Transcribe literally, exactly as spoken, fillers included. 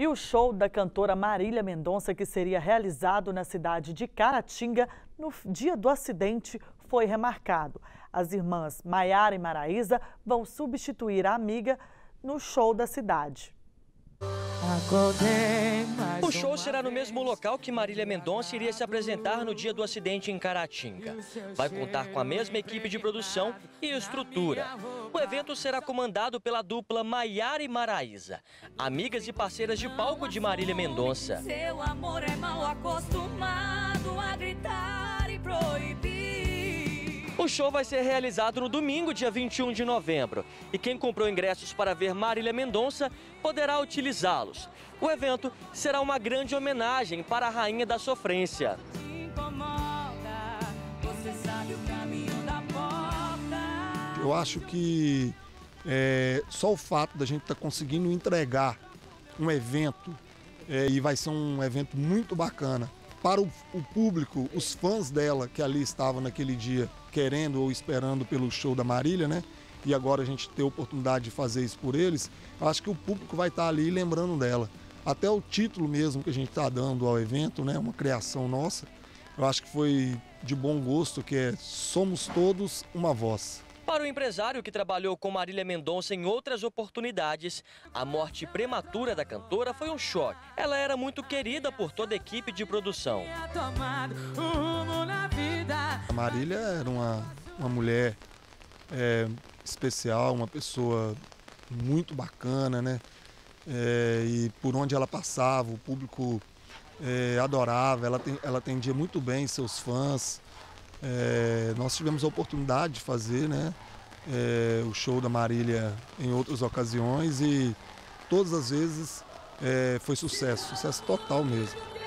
E o show da cantora Marília Mendonça, que seria realizado na cidade de Caratinga no dia do acidente, foi remarcado. As irmãs Maiara e Maraísa vão substituir a amiga no show da cidade. O show será no mesmo local que Marília Mendonça iria se apresentar no dia do acidente em Caratinga. Vai contar com a mesma equipe de produção e estrutura. O evento será comandado pela dupla Maiara e Maraísa, amigas e parceiras de palco de Marília Mendonça. Seu amor é mal acostumado a gritar e proibir. O show vai ser realizado no domingo, dia vinte e um de novembro. E quem comprou ingressos para ver Marília Mendonça poderá utilizá-los. O evento será uma grande homenagem para a Rainha da Sofrência. Eu acho que é, só o fato da gente estar tá conseguindo entregar um evento, é, e vai ser um evento muito bacana, para o, o público, os fãs dela que ali estavam naquele dia querendo ou esperando pelo show da Marília, né? E agora a gente ter a oportunidade de fazer isso por eles, eu acho que o público vai estar ali lembrando dela. Até o título mesmo que a gente está dando ao evento, né? Uma criação nossa, eu acho que foi de bom gosto, que é Somos Todos Uma Voz. Para o empresário que trabalhou com Marília Mendonça em outras oportunidades, a morte prematura da cantora foi um choque. Ela era muito querida por toda a equipe de produção. A Marília era uma, uma mulher é, especial, uma pessoa muito bacana, né? É, e por onde ela passava, o público é, adorava, ela, tem, ela atendia muito bem seus fãs. É, nós tivemos a oportunidade de fazer, né, é, o show da Marília em outras ocasiões e todas as vezes é, foi sucesso, sucesso total mesmo.